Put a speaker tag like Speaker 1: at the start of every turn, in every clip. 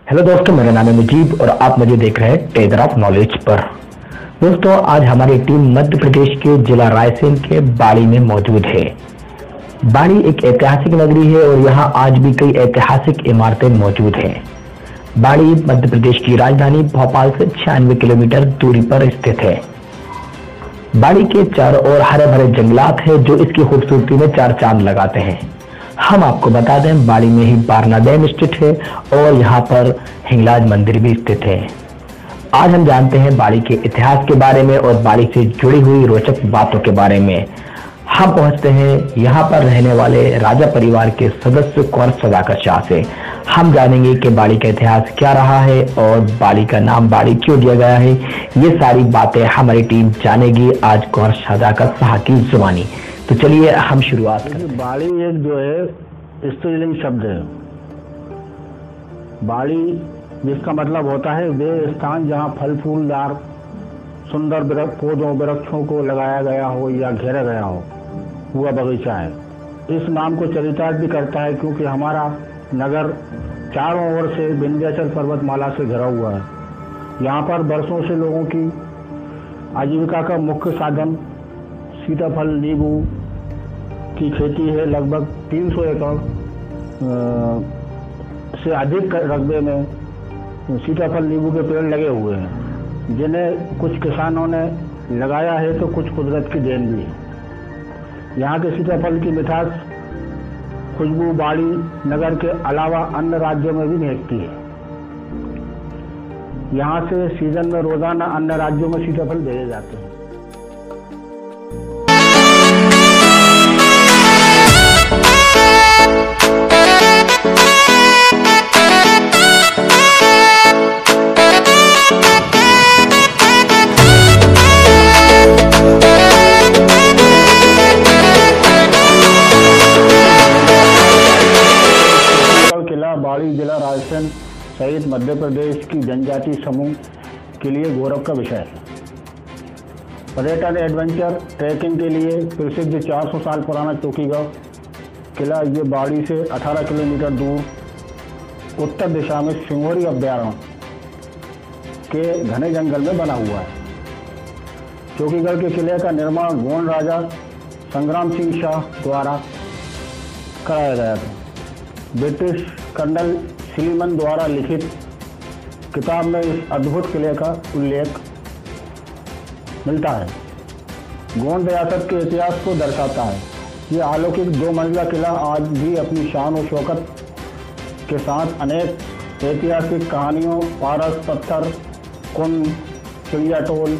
Speaker 1: Hello दोस्तों, मेरा नाम है मुजीब और आप मुझे देख रहे हैं टेदर ऑफ नॉलेज पर। दोस्तों, आज हमारी टीम मध्य प्रदेश के जिला रायसेन के बाड़ी में मौजूद है। बाड़ी एक ऐतिहासिक नगरी है और यहाँ आज भी कई ऐतिहासिक इमारतें मौजूद हैं। बाड़ी मध्य प्रदेश की राजधानी भोपाल से 96 किलोमीटर दूरी पर स्थित है। बाड़ी के चारों ओर हरे भरे जंगलात है जो इसकी खूबसूरती में चार चांद लगाते हैं। हम आपको बता दें, बाड़ी में ही बारना डैम स्थित है और यहाँ पर हिंगलाज मंदिर भी स्थित है। आज हम जानते हैं बाड़ी के इतिहास के बारे में और बाड़ी से जुड़ी हुई रोचक बातों के बारे में। हम पहुंचते हैं यहाँ पर रहने वाले राजा परिवार के सदस्य कुंवर सदाकत शाह से। हम जानेंगे कि बाड़ी का इतिहास क्या रहा है और बाड़ी का नाम बाड़ी क्यों दिया गया है। ये सारी बातें हमारी टीम जानेगी आज कुंवर सदाकत शाह की जुबानी। तो चलिए हम शुरुआत करें।
Speaker 2: बाड़ी एक जो है स्त्रीलिंग शब्द है। बाड़ी जिसका मतलब होता है वे स्थान जहाँ फल फूलदार सुंदर पौधों वृक्षों को लगाया गया हो या घेरा गया हो, वह बगीचा है। इस नाम को चरितार्थ भी करता है क्योंकि हमारा नगर चारों ओर से विंध्याचल पर्वतमाला से घिरा हुआ है। यहाँ पर बरसों से लोगों की आजीविका का मुख्य साधन सीताफल नींबू की खेती है। लगभग 300 एकड़ से अधिक रकबे में सीताफल नींबू के पेड़ लगे हुए हैं, जिन्हें कुछ किसानों ने लगाया है तो कुछ कुदरत की देन भी है। यहाँ के सीताफल की मिठास खुशबू बाड़ी नगर के अलावा अन्य राज्यों में भी महकती है। यहाँ से सीजन में रोजाना अन्य राज्यों में सीताफल भेजे जाते हैं। बाड़ी जिला रायसेन सहित मध्य प्रदेश की जनजाति समूह के लिए गौरव का विषय है। पर्यटन एडवेंचर ट्रैकिंग के लिए प्रसिद्ध 400 साल पुराना चौकीगढ़ किला ये बाड़ी से 18 किलोमीटर दूर उत्तर दिशा में सिंगोरी अभ्यारण्य के घने जंगल में बना हुआ है। चौकीगढ़ के किले का निर्माण गोंड राजा संग्राम सिंह शाह द्वारा कराया गया था। ब्रिटिश कर्नल सिलीमन द्वारा लिखित किताब में इस अद्भुत किले का उल्लेख मिलता है। गोंड रियासत के इतिहास को दर्शाता है। ये अलौकिक 2 मंजिला किला आज भी अपनी शान और शौकत के साथ अनेक ऐतिहासिक कहानियों, पारस पत्थर कुंड, चिड़िया टोल,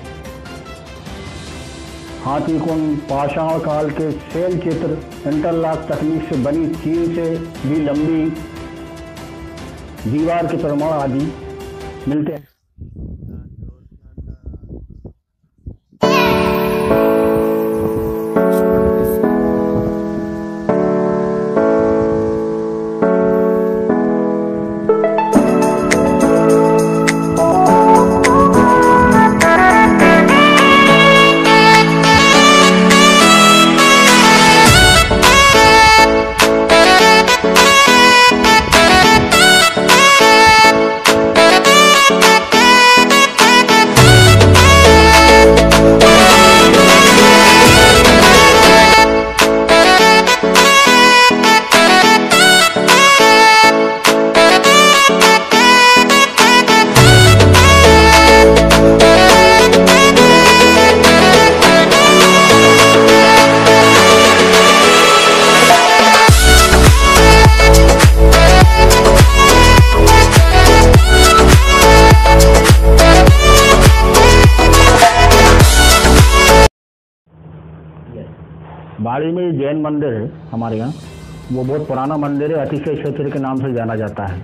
Speaker 2: हाथी कुंड, पाषाण काल के शैल चित्र, इंटरलॉक तकनीक से बनी चीन से भी लंबी दीवार के प्रमाण आदि मिलते हैं। बाड़ी में जैन मंदिर है हमारे यहाँ, वो बहुत पुराना मंदिर है। अतिशय क्षेत्र के नाम से जाना जाता है।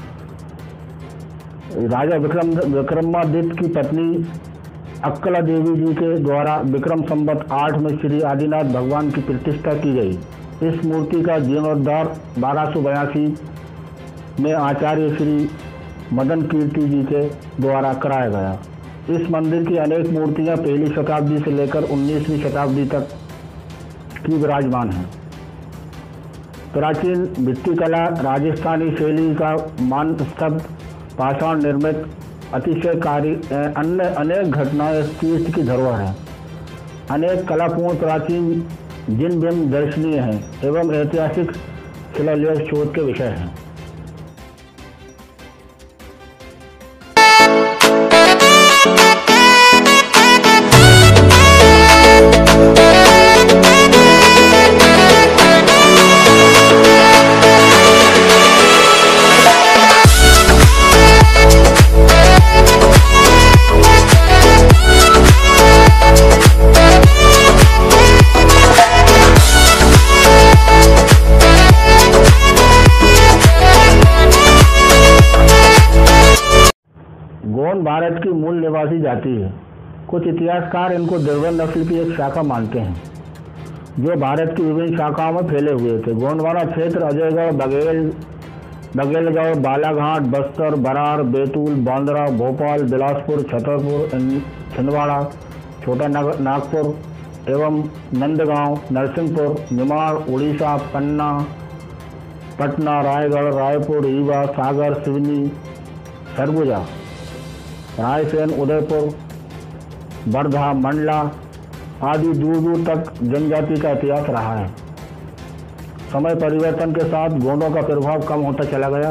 Speaker 2: राजा विक्रमादित्य की पत्नी अक्कला देवी जी के द्वारा विक्रम संवत 8 में श्री आदिनाथ भगवान की प्रतिष्ठा की गई। इस मूर्ति का जीर्णोद्धार 1282 में आचार्य श्री मदन कीर्ति जी के द्वारा कराया गया। इस मंदिर की अनेक मूर्तियां पहली शताब्दी से लेकर 19वीं शताब्दी तक की विराजमान हैं। प्राचीन भित्ति कला, राजस्थानी शैली का मानस्तंभ, पाषाण निर्मित अतिशयकारी अन्य अनेक घटनाएं इस तीर्थ की धरोहर है। अनेक कलापूर्ण प्राचीन जिन बिंब दर्शनीय हैं एवं ऐतिहासिक शिलालेख शोध के विषय हैं। गोंड भारत की मूल निवासी जाति है। कुछ इतिहासकार इनको द्रविड़ नस्ल की एक शाखा मानते हैं, जो भारत की विभिन्न शाखाओं में फैले हुए थे। गोंडवाना क्षेत्र अजयगढ़, बघेलगढ़, बालाघाट, बस्तर, बरार, बैतूल, बांद्रा, भोपाल, बिलासपुर, छतरपुर, छिंदवाड़ा, छोटा नागपुर एवं नंदगांव, नरसिंहपुर, निमाड़, उड़ीसा, पटना, रायगढ़, रायपुर, रीवा, सागर, सिवनी, सरगुजा, रायसेन, उदयपुर, वर्धा, मंडला आदि दूर दूर तक जनजाति का इतिहास रहा है। समय परिवर्तन के साथ गोंडों का प्रभाव कम होता चला गया।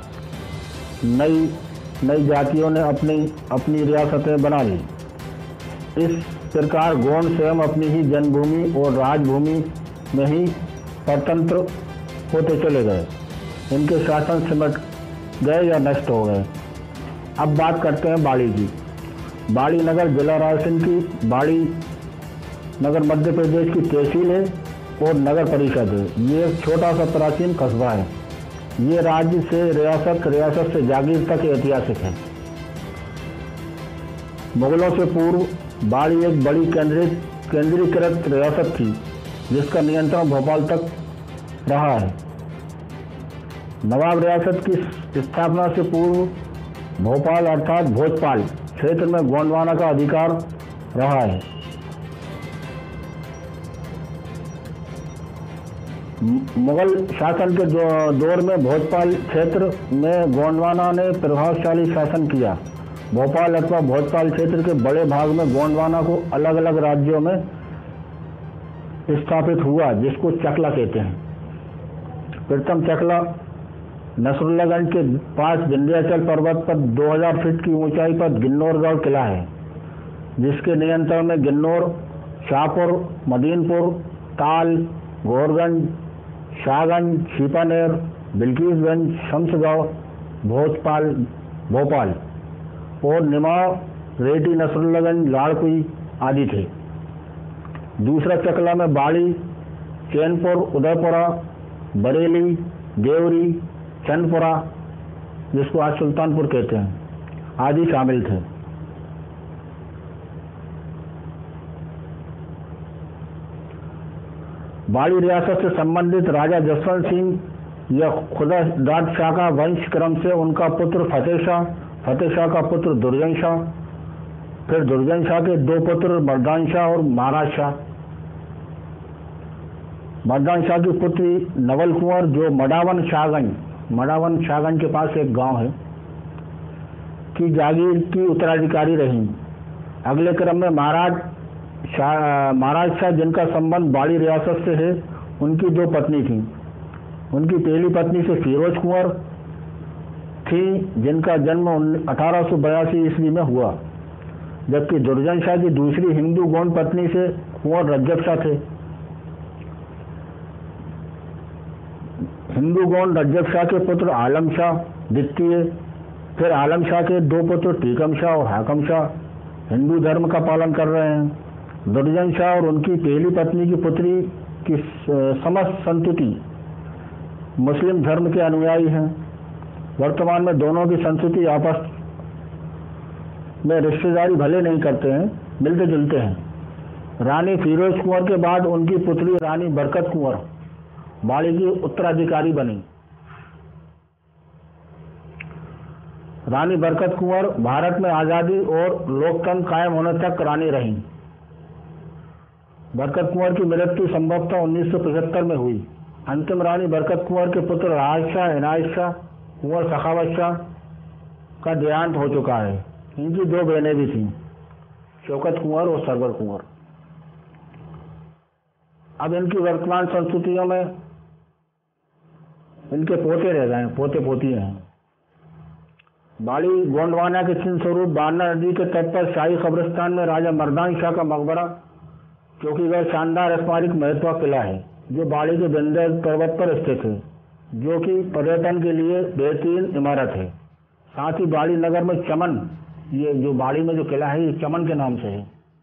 Speaker 2: नई जातियों ने अपनी रियासतें बना ली। इस प्रकार गोंड स्वयं अपनी ही जन्मभूमि और राजभूमि में ही परतंत्र होते चले गए। इनके शासन सिमट गए या नष्ट हो गए। अब बात करते हैं बाड़ी की। बाड़ी नगर जिला रायसेन की बाड़ी नगर मध्य प्रदेश की तहसील है और नगर परिषद है। ये एक छोटा सा प्राचीन कस्बा है। ये राज्य से रियासत से जागीर तक ऐतिहासिक है। मुगलों से पूर्व बाड़ी एक बड़ी केंद्रीकृत रियासत थी, जिसका नियंत्रण भोपाल तक रहा है। नवाब रियासत की स्थापना से पूर्व भोपाल अर्थात भोजपाल क्षेत्र में गोंडवाना का अधिकार रहा है। मुगल शासन के दौर में भोजपाल क्षेत्र में गोंडवाना ने प्रभावशाली शासन किया। भोपाल अथवा भोजपाल क्षेत्र के बड़े भाग में गोंडवाना को अलग अलग राज्यों में स्थापित हुआ, जिसको चकला कहते हैं। प्रथम चकला नसरुल्लागंज के पास विंध्याचल पर्वत पर 2000 फीट की ऊंचाई पर गिन्नौरगढ़ किला है, जिसके नियंत्रण में गिन्नौर, शाहपुर, मदीनपुर, ताल, गोरगंज, शाहगंज, छिपानेर, बिल्किसगंज, शमशगढ़, भोपाल और निमाड़, रेटी, नसरुल्लागंज, लाड़कुई आदि थे। दूसरा चकला में बाड़ी, चैनपुर, उदयपुरा, बरेली, देवरी, चंदपुरा, जिसको आज सुल्तानपुर कहते हैं, आदि शामिल थे। बाड़ी रियासत से संबंधित राजा जसवंत सिंह या खुदादाद शाह का वंश क्रम से उनका पुत्र फतेह शाह का पुत्र दुर्जन शाह, फिर दुर्जन शाह के दो पुत्र मर्दान शाह और महाराज शाह। मर्दान शाह की पुत्री नवल कुंवर, जो मडावन शाहगंज के पास एक गांव है, की जागीर की उत्तराधिकारी रही। अगले क्रम में महाराज शाह, जिनका संबंध बाड़ी रियासत से है, उनकी दो पत्नी थीं। उनकी पहली पत्नी से फिरोज कुंवर थी, जिनका जन्म 1882 ईस्वी में हुआ, जबकि दुर्जन शाह की दूसरी हिंदू गोंड पत्नी से कुंवर रज्जब शाह थे। हिंदू गोंड रज्जब शाह के पुत्र आलम शाह द्वितीय, फिर आलम शाह के दो पुत्र टीकम शाह और हाकम शाह हिंदू धर्म का पालन कर रहे हैं। दुर्जन शाह और उनकी पहली पत्नी की पुत्री की समस्त संतति मुस्लिम धर्म के अनुयायी हैं। वर्तमान में दोनों की संतति आपस में रिश्तेदारी भले नहीं करते हैं, मिलते जुलते हैं। रानी फिरोज कुंवर के बाद उनकी पुत्री रानी बरकत कुंवर बाड़ी की उत्तराधिकारी बनी। रानी बरकत कुंवर भारत में आज़ादी और लोकतंत्र कायम होने तक रानी रहीं। बरकत कुंवर की मृत्यु संभवतः 1975 में हुई। अंतिम रानी बरकत कुंवर के पुत्र राज शाह, इनायत शाह, कुंवर सखावत शाह का देहांत हो चुका है। इनकी 2 बहनें भी थीं, शौकत कुंवर और सरवर कुंवर। अब इनकी वर्तमान संस्कृतियों में इनके पोते रह गए, पोते पोतियां हैं। बाड़ी गोंडवाना के चिन्ह स्वरूप बारना नदी के तट पर शाही कब्रिस्तान में राजा मर्दान शाह का मकबरा चौकीगढ़ शानदार स्मारक महत्व किला है, जो बाड़ी के विंध्य पर्वत पर स्थित है, जो कि पर्यटन के लिए बेहतरीन इमारत है। साथ ही बाड़ी नगर में चमन, ये जो बाड़ी में जो किला है ये चमन के नाम से है।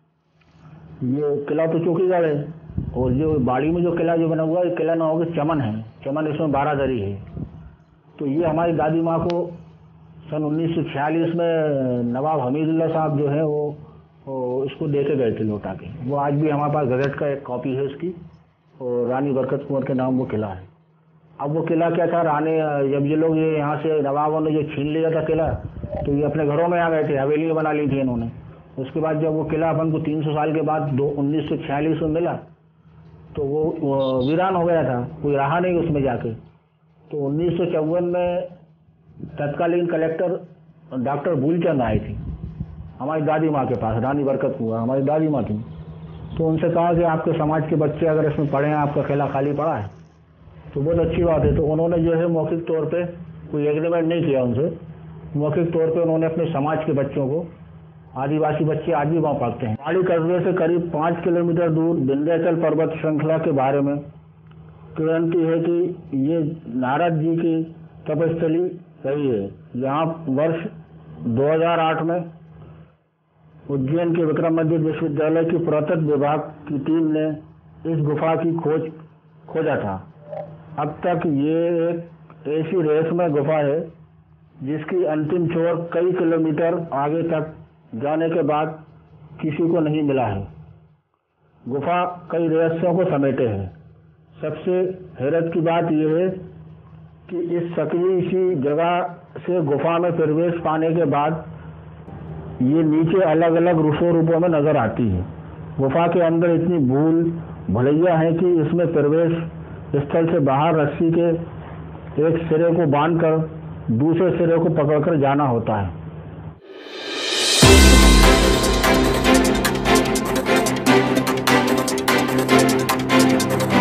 Speaker 2: ये किला तो चौकीगढ़ है और जो बाड़ी में जो किला जो बना हुआ है, किला ना होगा चमन है। चमन इसमें 12 दरी है। तो ये हमारी दादी माँ को सन 1946 में नवाब हमीदुल्ला साहब जो है वो इसको दे के गए थे लौटा के। वो आज भी हमारे पास गजट का एक कॉपी है उसकी, और रानी बरकत कुंवर के नाम वो किला है। अब वो किला क्या था, जब ये लोग ये यहाँ से नवाबों ने जो छीन लिया था किला, तो ये अपने घरों में आ गए थे, हवेलियाँ बना ली थी इन्होंने। उसके बाद जब वो किला अपन को 300 साल के बाद 1946 में मिला, तो वो वीरान हो गया था, कोई रहा नहीं उसमें जाके। तो 1954 में तत्कालीन कलेक्टर डॉक्टर भूलचंद आए थे हमारी दादी माँ के पास, रानी बरकत कुंवर हमारी दादी माँ थी। तो उनसे कहा कि आपके समाज के बच्चे अगर इसमें पढ़े हैं, आपका किला खाली पड़ा है तो बहुत अच्छी बात है। तो उन्होंने जो है मौखिक तौर पे कोई एग्रीमेंट नहीं किया उनसे, मौखिक तौर पे उन्होंने अपने समाज के बच्चों को, आदिवासी बच्चे आज भी वहाँ पढ़ते हैं। बाड़ी कस्बे से करीब 5 किलोमीटर दूर विंध्याचल पर्वत श्रृंखला के बारे में किरणती है कि ये नारद जी की तपस्थली रही है। यहाँ वर्ष 2008 में उज्जैन के विक्रम मंदिर विश्वविद्यालय की पुरातत्व विभाग की टीम ने इस गुफा की खोजा था। अब तक ये एक ऐसी रहस्यमय गुफा है जिसकी अंतिम छोर कई किलोमीटर आगे तक जाने के बाद किसी को नहीं मिला है। गुफा कई रहस्यों को समेटे है। सबसे हैरत की बात यह है कि इस सकरी सी जगह से गुफा में प्रवेश पाने के बाद ये नीचे अलग अलग रूपों में नजर आती है। गुफा के अंदर इतनी भूल भुलैया है कि इसमें प्रवेश स्थल से बाहर रस्सी के एक सिरे को बांधकर दूसरे सिरे को पकड़कर जाना होता है।